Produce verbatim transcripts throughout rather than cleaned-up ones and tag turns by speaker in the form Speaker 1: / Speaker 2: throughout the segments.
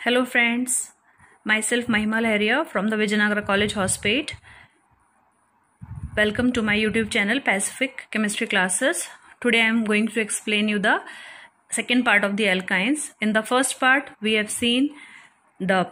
Speaker 1: Hello friends, myself Mahima Laharia from the Vijayanagara College Hospate. Welcome to my YouTube channel Pacific Chemistry Classes. Today I am going to explain you the second part of the alkynes. In the first part we have seen the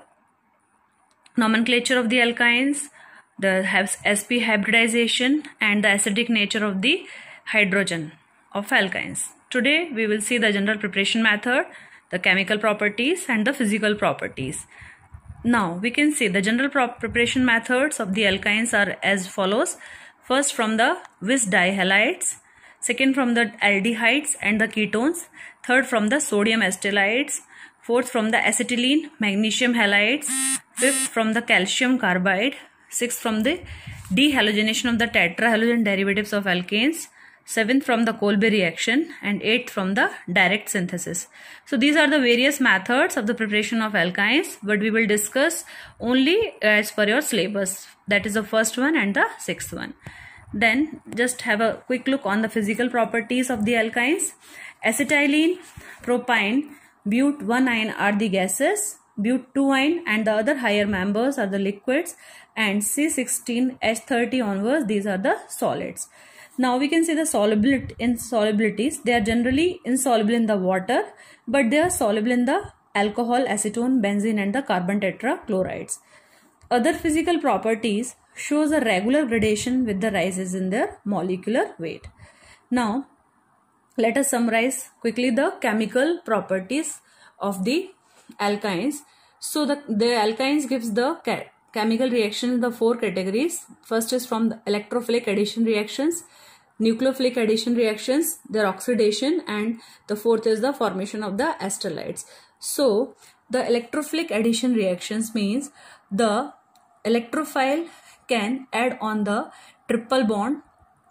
Speaker 1: nomenclature of the alkynes, the sp hybridization and the acidic nature of the hydrogen of alkynes. Today we will see the general preparation method, the chemical properties and the physical properties. Now we can see the general preparation methods of the alkynes are as follows. First from the Vis dihalides, second from the aldehydes and the ketones, third from the sodium acetylides, fourth from the acetylene magnesium halides, fifth from the calcium carbide, sixth from the dehalogenation of the tetrahalogen derivatives of alkanes, seventh from the Kolbe reaction and eighth from the direct synthesis. So these are the various methods of the preparation of alkynes, but we will discuss only as per your syllabus. That is the first one and the sixth one. Then just have a quick look on the physical properties of the alkynes. Acetylene, propyne, but one ine are the gases, but two ine and the other higher members are the liquids, and C sixteen H thirty onwards these are the solids. Now we can see the solubility insolubilities. They are generally insoluble in the water, but they are soluble in the alcohol, acetone, benzene and the carbon tetrachlorides. Other physical properties shows a regular gradation with the rises in their molecular weight. Now let us summarize quickly the chemical properties of the alkynes. So the, the alkynes gives the chemical reaction in the four categories. First is from the electrophilic addition reactions, nucleophilic addition reactions, their oxidation, and the fourth is the formation of the esterides. So the electrophilic addition reactions means the electrophile can add on the triple bond.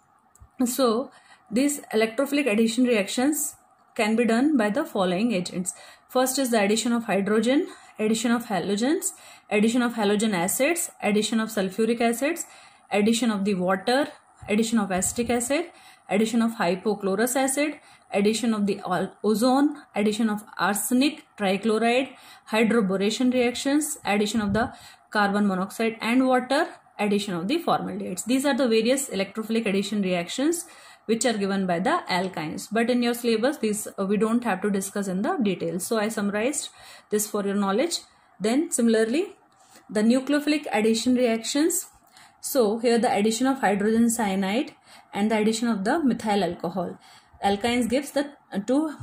Speaker 1: So these electrophilic addition reactions can be done by the following agents. First is the addition of hydrogen, addition of halogens, addition of halogen acids, addition of sulfuric acids, addition of the water, addition of acetic acid, addition of hypochlorous acid, addition of the ozone, addition of arsenic trichloride, hydroboration reactions, addition of the carbon monoxide and water, addition of the formaldehydes. These are the various electrophilic addition reactions which are given by the alkynes, but in your syllabus these uh, we don't have to discuss in the details. So I summarized this for your knowledge. Then similarly the nucleophilic addition reactions. So here the addition of hydrogen cyanide and the addition of the methyl alcohol. Alkynes gives the uh, two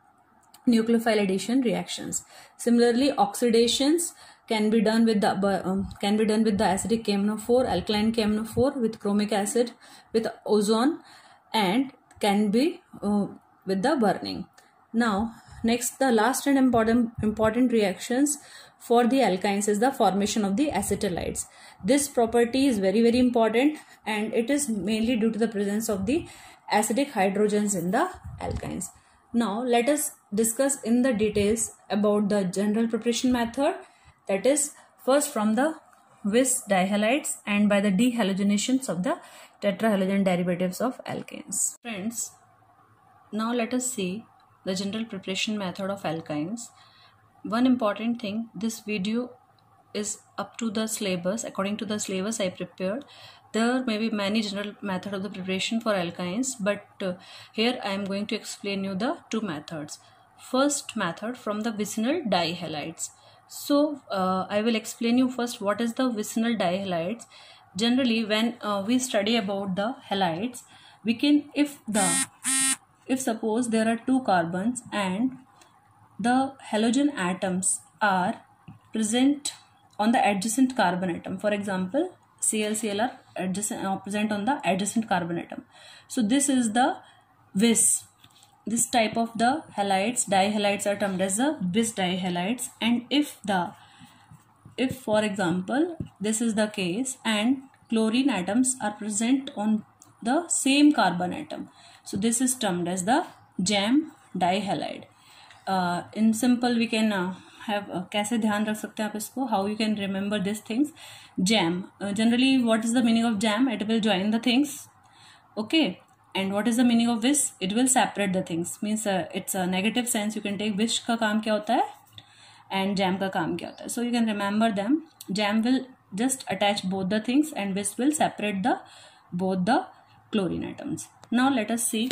Speaker 1: nucleophile addition reactions. Similarly oxidations can be done with the um, can be done with the acidic K M N O four, alkaline K M N O four, with chromic acid, with ozone, and can be uh, with the burning. Now next, the last and important important reactions for the alkynes is the formation of the acetylides. This property is very very important and it is mainly due to the presence of the acidic hydrogens in the alkynes. Now let us discuss in the details about the general preparation method, that is first from the Vis dihalides and by the dehalogenations of the tetrahalogen derivatives of alkanes. Friends, now let us see the general preparation method of alkynes. One important thing, this video is up to the syllabus. According to the syllabus I prepared, there may be many general method of the preparation for alkynes, but uh, here I am going to explain you the two methods. First method from the vicinal dihalides. So uh, I will explain you first what is the vicinal dihalides. Generally when uh, we study about the halides, we can, if the if suppose there are two carbons and the halogen atoms are present on the adjacent carbon atom, for example C L C L are adjacent, uh, present on the adjacent carbon atom. So this is the Vis. This type of the halides, dihalides are termed as the Vis dihalides. And if the if for example this is the case and chlorine atoms are present on the same carbon atom, so this is termed as the jam dihalide. Uh, in simple we can uh, have uh, कैसे ध्यान रख सकते हैं आप इसको, how you can remember these things. Jam, uh, generally what is the meaning of jam? It will join the things, okay. And what is the meaning of Vis? It will separate the things. Means uh, it's a negative sense. You can take Vis का काम क्या होता है? and jam का काम क्या होता है. So you can remember them. Jam will just attach both the things and this will separate the both the chlorine atoms. Now let us see.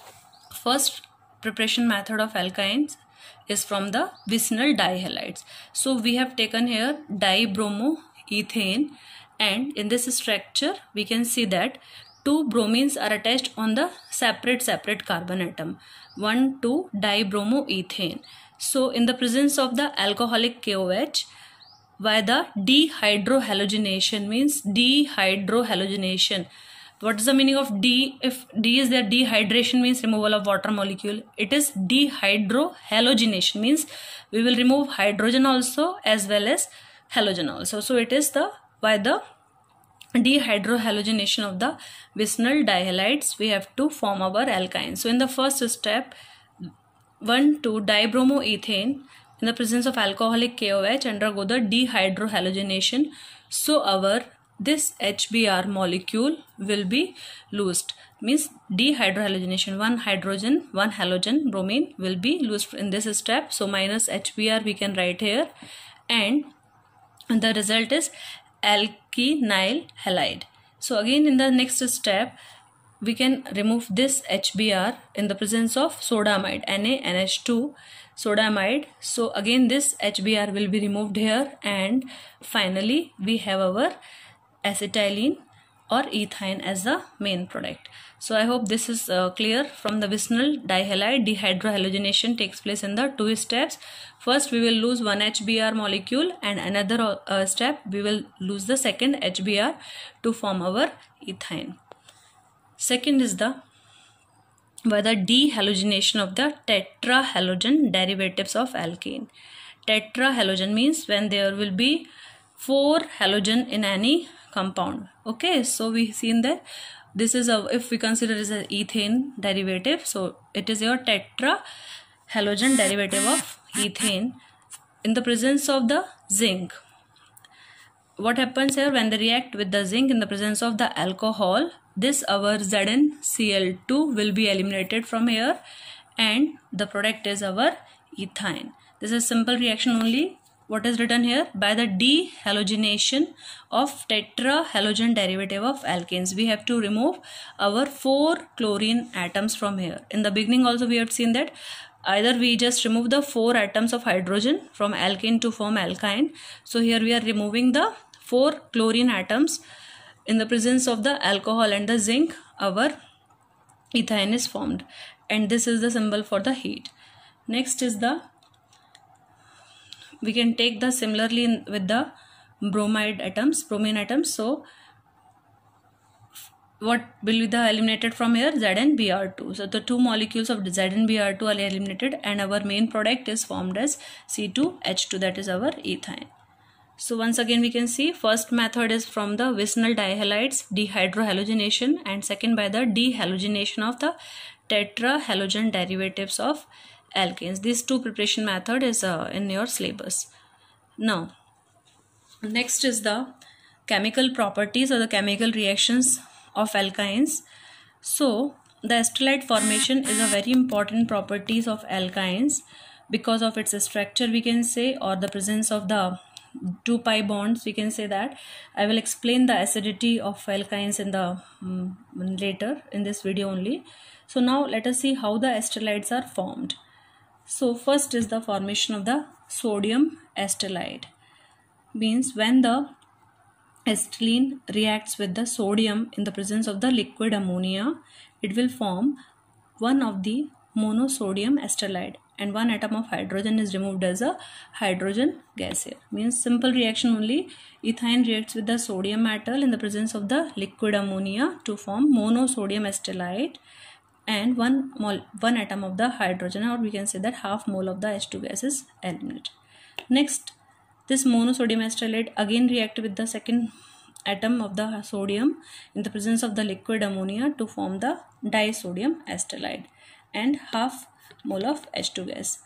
Speaker 1: First preparation method of alkynes is from the vicinal dihalides. So we have taken here dibromoethane, and in this structure we can see that two bromines are attached on the separate separate carbon atom, one to dibromoethane. So in the presence of the alcoholic K O H, by the dehydrohalogenation, means dehydrohalogenation. What is the meaning of D? If D is there, dehydration means removal of water molecule. It is dehydrohalogenation, means we will remove hydrogen also as well as halogen also. So it is the by the dehydrohalogenation of the vicinal dihalides we have to form our alkyne. So in the first step, one to dibromoethane in the presence of alcoholic K O H undergo the dehydrohalogenation. So our this H B r molecule will be loosed, means dehydrohalogenation, one hydrogen one halogen bromine will be loosed in this step. So minus H B r we can write here, and the result is alkynyl halide. So again in the next step we can remove this H B r in the presence of sodamide, Na N H two sodamide. So again this H B r will be removed here, and finally we have our acetylene or ethyne as the main product. So I hope this is uh, clear. From the vicinal dihalide, dehydrohalogenation takes place in the two steps. First we will lose one H B r molecule, and another uh, step we will lose the second H B r to form our ethyne. Second is the by the dehalogenation of the tetrahalogen derivatives of alkane. Tetrahalogen means when there will be four halogen in any compound. Okay, so we seen that this is a, if we consider as an ethane derivative, so it is your tetrahalogen derivative of ethane in the presence of the zinc. What happens here when they react with the zinc in the presence of the alcohol? This our Z n C l two will be eliminated from here, and the product is our ethyne. This is simple reaction only. What is written here? By the dehalogenation of tetrahalogen derivative of alkanes, we have to remove our four chlorine atoms from here. In the beginning also we have seen that either we just remove the four atoms of hydrogen from alkane to form alkyne. So here we are removing the four chlorine atoms. In the presence of the alcohol and the zinc, our ethyne is formed, and this is the symbol for the heat. Next is the, we can take the similarly in, with the bromide atoms, bromine atoms. So what will be the eliminated from here? Z n B r two. So the two molecules of Z n B r two are eliminated, and our main product is formed as C two H two, that is our ethyne. So once again we can see first method is from the vicinal dihalides, dehydrohalogenation, and second by the dehalogenation of the tetrahalogen derivatives of alkanes. These two preparation method is uh, in your syllabus. Now next is the chemical properties or the chemical reactions of alkynes. So the esterlite formation is a very important properties of alkynes because of its structure, we can say, or the presence of the two pi bonds, we can say that. I will explain the acidity of alkynes in the um, later in this video only. So now let us see how the esterlides are formed. So first is the formation of the sodium esterlide. Means when the acetylene reacts with the sodium in the presence of the liquid ammonia, it will form one of the monosodium esterlide, and one atom of hydrogen is removed as a hydrogen gas here. Means simple reaction only. Ethyne reacts with the sodium metal in the presence of the liquid ammonia to form monosodium esterlide, and one mole, one atom of the hydrogen, or we can say that half mole of the H two gas is eliminated. Next, this monosodium esterlide again react with the second atom of the sodium in the presence of the liquid ammonia to form the disodium esterlide and half mole of H two gas.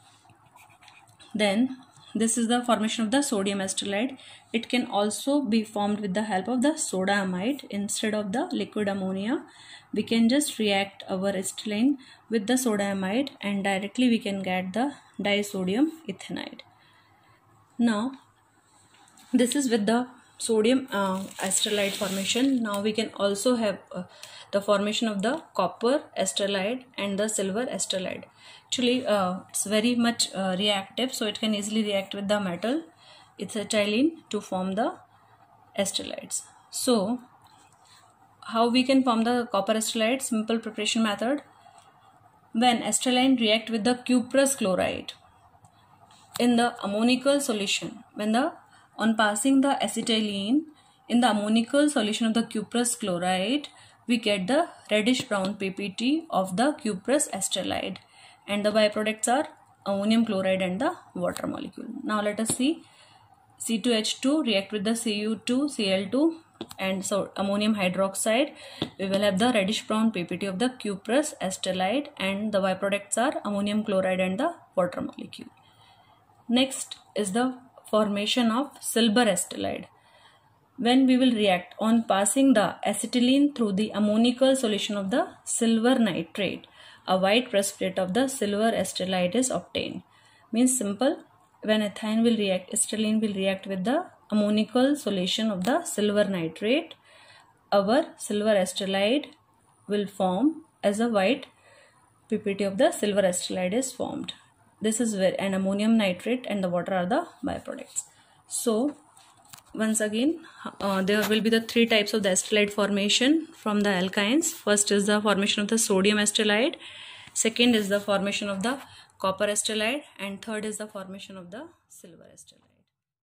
Speaker 1: Then this is the formation of the sodium esterlide. It can also be formed with the help of the soda amide. Instead of the liquid ammonia, we can just react our acetylene with the soda amide, and directly we can get the disodium ethanide. Now this is with the sodium uh, esterylide formation. Now we can also have uh, the formation of the copper esterylide and the silver esterylide. Actually uh, it's very much uh, reactive, so it can easily react with the metal acetylene to form the esterlydes. So how we can form the copper esterylide? Simple preparation method. When esterylene react with the cuprous chloride in the ammoniacal solution, when the on passing the acetylene in the ammoniacal solution of the cuprous chloride, we get the reddish brown P P T of the cuprous esterylide, and the byproducts are ammonium chloride and the water molecule. Now let us see. C two H two react with the C U two C L two and so ammonium hydroxide. We will have the reddish brown P P T of the cuprous esterylide, and the byproducts are ammonium chloride and the water molecule. Next is the formation of silver esterylide. When we will react on passing the acetylene through the ammoniacal solution of the silver nitrate, a white precipitate of the silver esterylide is obtained. Means simple. When ethyne will react, acetylene will react with the ammoniacal solution of the silver nitrate, our silver esterylide will form as a white P P T of the silver esterylide is formed. This is where an ammonium nitrate and the water are the byproducts. So once again uh, there will be the three types of the esterylide formation from the alkynes. First is the formation of the sodium esterylide, second is the formation of the copper esterylide, and third is the formation of the silver esterylide.